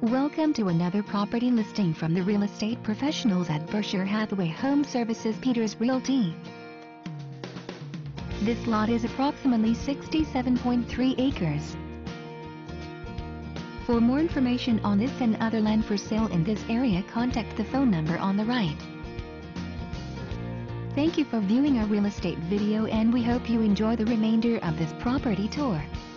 Welcome to another property listing from the real estate professionals at Bershire Hathaway Home Services Peters Realty. This lot is approximately 67.3 acres. For more information on this and other land for sale in this area, contact the phone number on the right. Thank you for viewing our real estate video, and we hope you enjoy the remainder of this property tour.